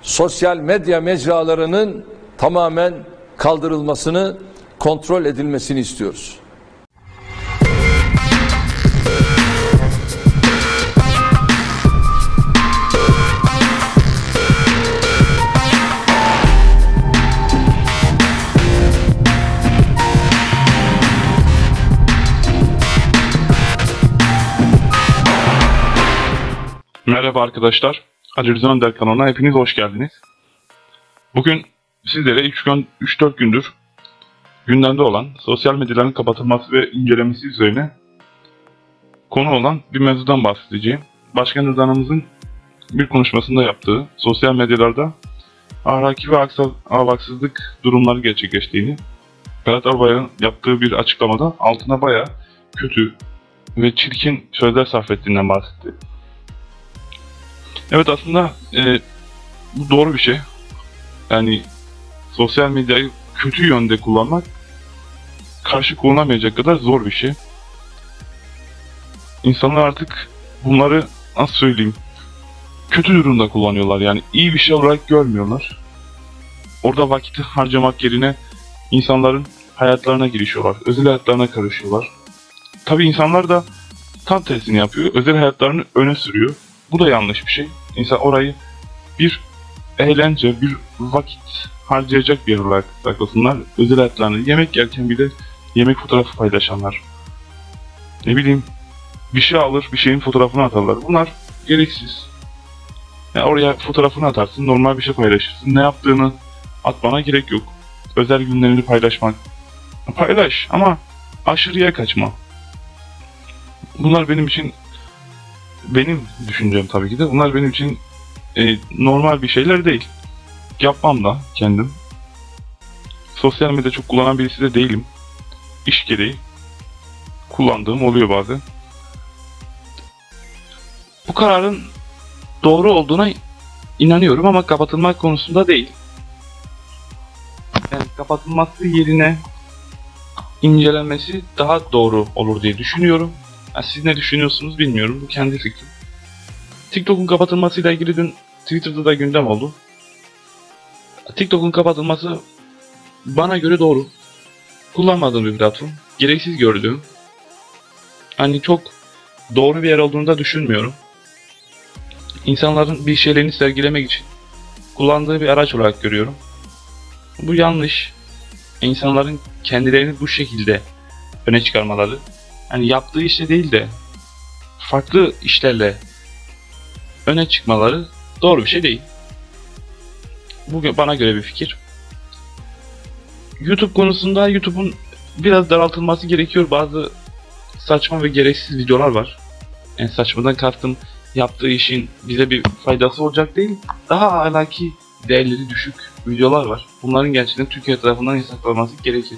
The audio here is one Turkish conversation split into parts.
sosyal medya mecralarının tamamen kaldırılmasını, kontrol edilmesini istiyoruz. Merhaba arkadaşlar, Ali Rıza Önder kanalına hepiniz hoş geldiniz. Bugün sizlere 3-4 gündür gündemde olan sosyal medyaların kapatılması ve incelemesi üzerine konu olan bir mevzudan bahsedeceğim. Başkan Erdoğan'ımızın bir konuşmasında yaptığı sosyal medyalarda ahlaki ve ahlaksızlık durumları gerçekleştiğini, Berat Albayrak'ın yaptığı bir açıklamada altına bayağı kötü ve çirkin sözler sarf ettiğinden bahsetti. Evet, aslında bu doğru bir şey. Yani sosyal medyayı kötü yönde kullanmak karşı konulamayacak kadar zor bir şey. İnsanlar artık bunları nasıl söyleyeyim, kötü durumda kullanıyorlar, yani iyi bir şey olarak görmüyorlar. Orada vakit harcamak yerine insanların hayatlarına girişiyorlar, özel hayatlarına karışıyorlar. Tabii insanlar da tam tersini yapıyor, özel hayatlarını öne sürüyor. Bu da yanlış bir şey. İnsan orayı bir eğlence, bir vakit harcayacak bir yer olarak saklasınlar. Özel hayatlarını, yemek yerken bile yemek fotoğrafı paylaşanlar. Ne bileyim, bir şey alır, bir şeyin fotoğrafını atarlar. Bunlar gereksiz. Yani oraya fotoğrafını atarsın, normal bir şey paylaşırsın. Ne yaptığını atmana gerek yok. Özel günlerini paylaşmak. Paylaş ama aşırıya kaçma. Bunlar benim düşüncem tabii ki de. Bunlar benim için normal bir şeyler değil. Yapmam da kendim. Sosyal medya çok kullanan birisi de değilim. İş gereği kullandığım oluyor bazen. Bu kararın doğru olduğuna inanıyorum ama kapatılmak konusunda değil. Yani kapatılması yerine incelenmesi daha doğru olur diye düşünüyorum. Siz ne düşünüyorsunuz bilmiyorum. Bu kendi fikrim. TikTok'un kapatılmasıyla ilgili dün Twitter'da da gündem oldu. TikTok'un kapatılması bana göre doğru. Kullanmadığım bir platform. Gereksiz gördüğüm. Hani çok doğru bir yer olduğunu da düşünmüyorum. İnsanların bir şeylerini sergilemek için kullandığı bir araç olarak görüyorum. Bu yanlış. İnsanların kendilerini bu şekilde öne çıkarmaları, yani yaptığı işte değil de farklı işlerle öne çıkmaları doğru bir şey değil. Bu bana göre bir fikir. YouTube konusunda YouTube'un biraz daraltılması gerekiyor. Bazı saçma ve gereksiz videolar var. Yani saçmadan kastım, yaptığı işin bize bir faydası olacak değil, daha ahlaki değerleri düşük videolar var. Bunların gerçekten Türkiye tarafından yasaklanması gerekir.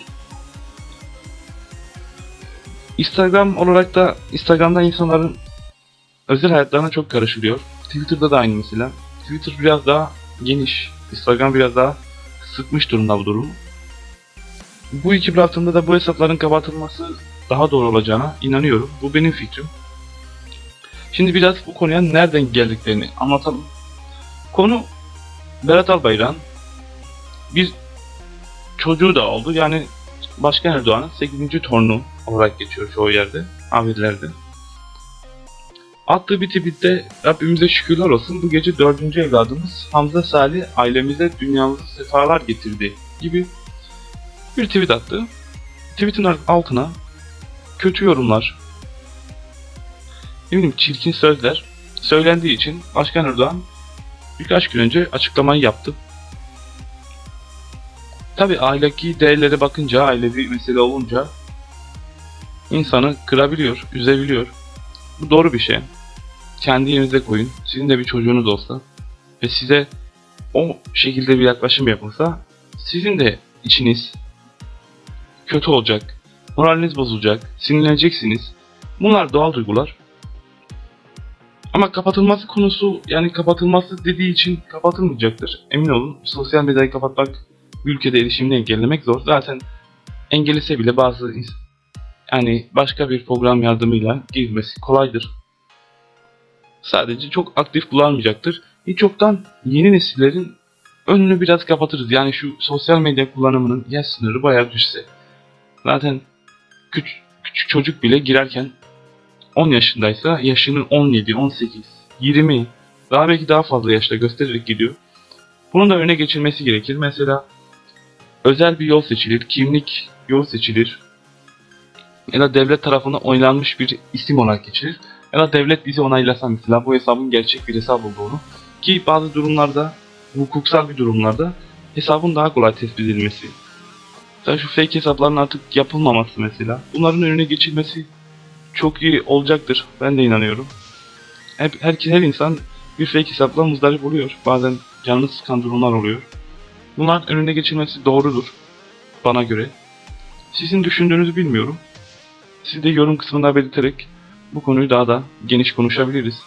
Instagram olarak da Instagram'da insanların özel hayatlarına çok karışılıyor. Twitter'da da aynı mesela. Twitter biraz daha geniş, Instagram biraz daha sıkmış durumda bu durumu. Bu iki platformda da bu hesapların kapatılması daha doğru olacağına inanıyorum. Bu benim fikrim. Şimdi biraz bu konuya nereden geldiklerini anlatalım. Konu Berat Albayrak'ın bir çocuğu da oldu. Yani Başkan Erdoğan'ın 8. torunu olarak geçiyor çoğu yerde, haberlerde. Attığı bir tweette Rabbimize şükürler olsun, bu gece 4. evladımız Hamza Salih ailemize dünyamıza sefalar getirdi gibi bir tweet attı. Tweetin altına kötü yorumlar, ne bileyim çirkin sözler söylendiği için Başkan Erdoğan birkaç gün önce açıklamayı yaptı. Tabi ahlaki değerlere bakınca, ailevi mesele olunca insanı kırabiliyor, üzebiliyor. Bu doğru bir şey. Kendi yerinize koyun. Sizin de bir çocuğunuz olsa ve size o şekilde bir yaklaşım yapılsa, sizin de içiniz kötü olacak, moraliniz bozulacak, sinirleneceksiniz. Bunlar doğal duygular. Ama kapatılması konusu, yani kapatılması dediği için kapatılmayacaktır. Emin olun, sosyal medyayı kapatmak, ülkede erişimini engellemek zor. Zaten engellese bile yani başka bir program yardımıyla girmesi kolaydır. Sadece çok aktif kullanmayacaktır. hiç yoktan yeni nesillerin önünü biraz kapatırız. Yani şu sosyal medya kullanımının yaş sınırı bayağı düşse. Zaten küçük çocuk bile girerken 10 yaşındaysa yaşının 17, 18, 20 daha belki daha fazla yaşta göstererek gidiyor. Bunun da öne geçilmesi gerekir. Mesela özel bir yol seçilir, kimlik yol seçilir ya da devlet tarafından onaylanmış bir isim olarak geçilir. Ya da devlet bizi onaylasa mesela bu hesabın gerçek bir hesap olduğunu, ki bazı durumlarda, hukuksal bir durumlarda hesabın daha kolay tespit edilmesi. Mesela şu fake hesapların artık yapılmaması mesela. Bunların önüne geçilmesi çok iyi olacaktır. Ben de inanıyorum. Her insan bir fake hesapla muzdarip oluyor. Bazen canını sıkan durumlar oluyor. Bunların önüne geçilmesi doğrudur bana göre. Sizin düşündüğünüzü bilmiyorum. Siz de yorum kısmında belirterek bu konuyu daha da geniş konuşabiliriz.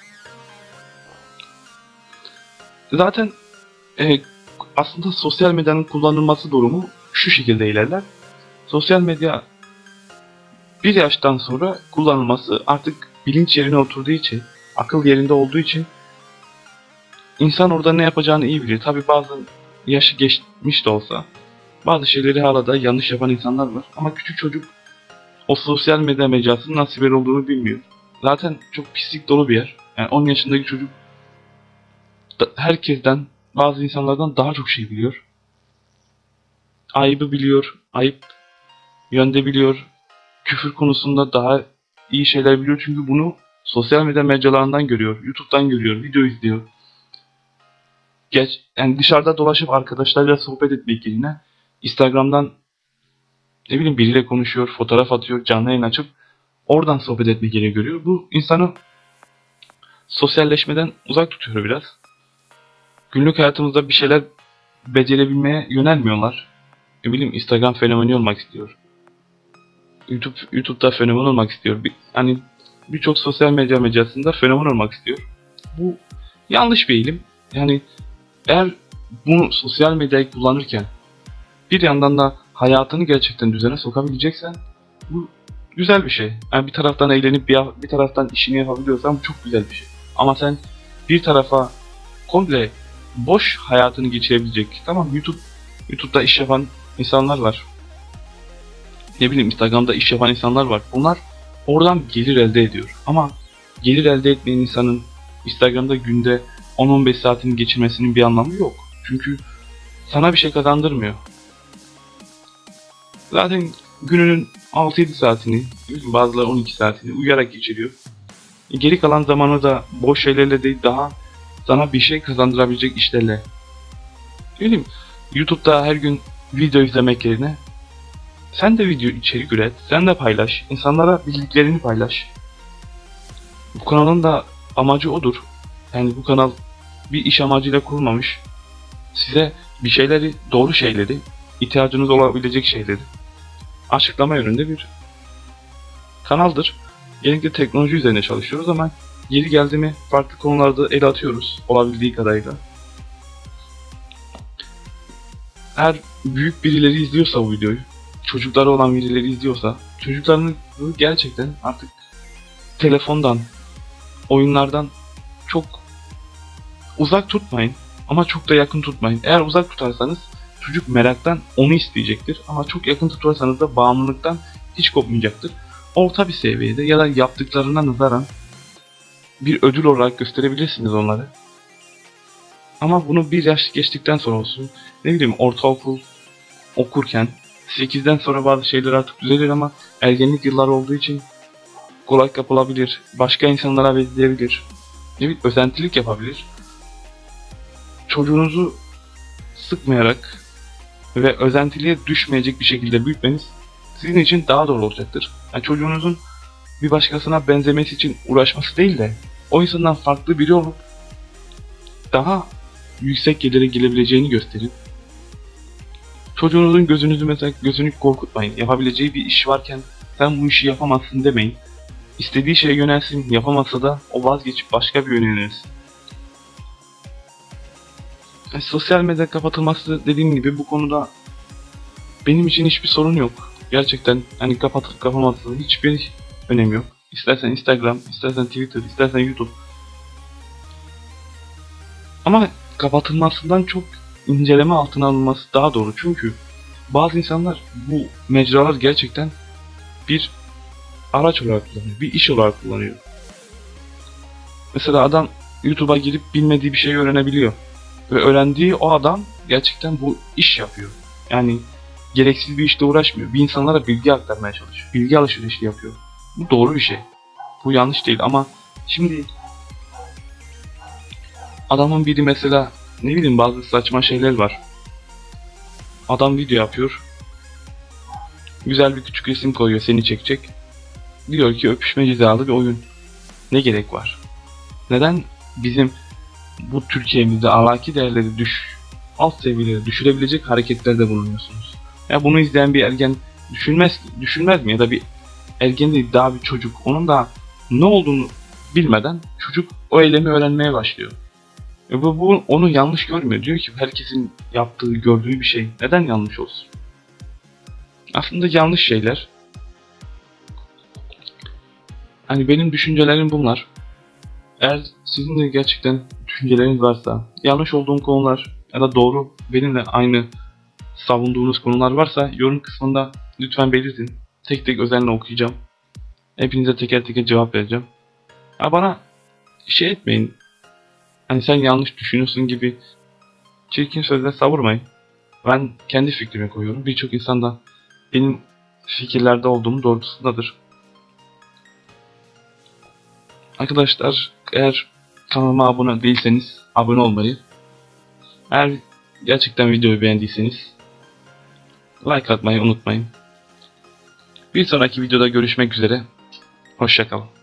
Zaten aslında sosyal medyanın kullanılması durumu şu şekilde ilerler. Sosyal medya bir yaştan sonra kullanılması artık bilinç yerine oturduğu için, akıl yerinde olduğu için insan orada ne yapacağını iyi bilir. Tabi bazen yaşı geçmiş de olsa bazı şeyleri hala da yanlış yapan insanlar var. Ama küçük çocuk o sosyal medya mecrasının nasıl bir yer olduğunu bilmiyor. Zaten çok pislik dolu bir yer. Yani 10 yaşındaki çocuk herkesten, bazı insanlardan daha çok şey biliyor. Ayıbı biliyor, ayıp yönde biliyor. Küfür konusunda daha iyi şeyler biliyor. Çünkü bunu sosyal medya mecralarından görüyor, YouTube'dan görüyor, video izliyor. Yani dışarıda dolaşıp arkadaşlarıyla sohbet etmek yerine Instagram'dan ne bileyim biriyle konuşuyor, fotoğraf atıyor, canlı yayın açıp oradan sohbet etmek gereği görüyor. Bu insanı sosyalleşmeden uzak tutuyor biraz. Günlük hayatımızda bir şeyler becerebilmeye yönelmiyorlar. Ne bileyim Instagram fenomeni olmak istiyor. YouTube'da fenomen olmak istiyor. Hani birçok sosyal medya mecrasında fenomen olmak istiyor. Bu yanlış bir eğilim. Yani eğer bunu sosyal medyayı kullanırken bir yandan da hayatını gerçekten düzene sokabileceksen bu güzel bir şey. Yani bir taraftan eğlenip bir taraftan işini yapabiliyorsan bu çok güzel bir şey. Ama sen bir tarafa komple boş hayatını geçirebilecek. Tamam, YouTube'da iş yapan insanlar var. Ne bileyim Instagram'da iş yapan insanlar var. Bunlar oradan gelir elde ediyor. Ama gelir elde etmeyen insanın Instagram'da günde 10-15 saatini geçirmesinin bir anlamı yok. Çünkü sana bir şey kazandırmıyor. Zaten gününün 6-7 saatini, bazıları 12 saatini uyuyarak geçiriyor. Geri kalan zamanı da boş şeylerle değil, daha sana bir şey kazandırabilecek işlerle. Ne bileyim, YouTube'da her gün video izlemek yerine sen de video içerik üret, sen de paylaş, insanlara bildiklerini paylaş. Bu kanalın da amacı odur. Yani bu kanal bir iş amacıyla kurulmamış. Size bir şeyleri, doğru şeyleri, ihtiyacınız olabilecek şeyleri açıklama yönünde bir kanaldır. Genellikle teknoloji üzerine çalışıyoruz ama yeri geldi mi farklı konularda el atıyoruz olabildiği kadarıyla. Eğer büyük birileri izliyorsa bu videoyu, çocukları olan birileri izliyorsa, çocuklarını gerçekten artık telefondan, oyunlardan çok uzak tutmayın ama çok da yakın tutmayın. Eğer uzak tutarsanız çocuk meraktan onu isteyecektir ama çok yakın tutarsanız da bağımlılıktan hiç kopmayacaktır. Orta bir seviyede ya da yaptıklarına nazaran bir ödül olarak gösterebilirsiniz onları. Ama bunu bir yaş geçtikten sonra olsun. Ne bileyim ortaokul okurken 8'den sonra bazı şeyler artık düzelir ama ergenlik yılları olduğu için kolay kapılabilir. Başka insanlara benzeyebilir. Ne bileyim özentilik yapabilir. Çocuğunuzu sıkmayarak ve özentiliğe düşmeyecek bir şekilde büyütmeniz sizin için daha doğru olacaktır. Yani çocuğunuzun bir başkasına benzemesi için uğraşması değil de o insandan farklı biri olup daha yüksek gelire gelebileceğini gösterip çocuğunuzun gözünü korkutmayın. Yapabileceği bir iş varken sen bu işi yapamazsın demeyin. İstediği şeye yönelsin, yapamazsa da o vazgeçip başka bir yöne yönelsin. Yani sosyal medya kapatılması dediğim gibi bu konuda benim için hiçbir sorun yok. Gerçekten hani kapatılıp kapatılması hiçbir önemi yok. İstersen Instagram, istersen Twitter, istersen YouTube. Ama kapatılmasından çok inceleme altına alınması daha doğru. Çünkü bazı insanlar bu mecralar gerçekten bir araç olarak kullanıyor, bir iş olarak kullanıyor. Mesela adam YouTube'a girip bilmediği bir şeyi öğrenebiliyor. Ve öğrendiği o adam gerçekten bu iş yapıyor. Yani gereksiz bir işle uğraşmıyor. Bir insanlara bilgi aktarmaya çalışıyor. Bilgi alışverişi yapıyor. Bu doğru bir şey. Bu yanlış değil ama şimdi adamın biri mesela ne bileyim bazı saçma şeyler var. Adam video yapıyor. Güzel bir küçük resim koyuyor seni çekecek. Diyor ki öpüşme cezalı bir oyun. Ne gerek var? Neden bizim bu Türkiye'mizde ahlaki değerleri alt seviyelere düşürebilecek hareketlerde bulunuyorsunuz? Ya bunu izleyen bir ergen düşünmez mi? Ya da bir ergen değil daha bir çocuk. Onun da ne olduğunu bilmeden çocuk o eylemi öğrenmeye başlıyor. Bu onu yanlış görmüyor. Diyor ki herkesin yaptığı, gördüğü bir şey. Neden yanlış olsun? Aslında yanlış şeyler. Hani benim düşüncelerim bunlar. Eğer sizin de gerçekten düşünceleriniz varsa, yanlış olduğum konular ya da doğru benimle aynı savunduğunuz konular varsa yorum kısmında lütfen belirtin. Tek tek özenle okuyacağım. Hepinize teker teker cevap vereceğim. Ya bana şey etmeyin. Hani sen yanlış düşünüyorsun gibi çirkin sözler savurmayın. Ben kendi fikrimi koyuyorum. Birçok insan da benim fikirlerde olduğum doğrultusundadır. Arkadaşlar eğer kanalıma abone değilseniz abone olmayı, eğer gerçekten videoyu beğendiyseniz like atmayı unutmayın. Bir sonraki videoda görüşmek üzere. Hoşça kalın.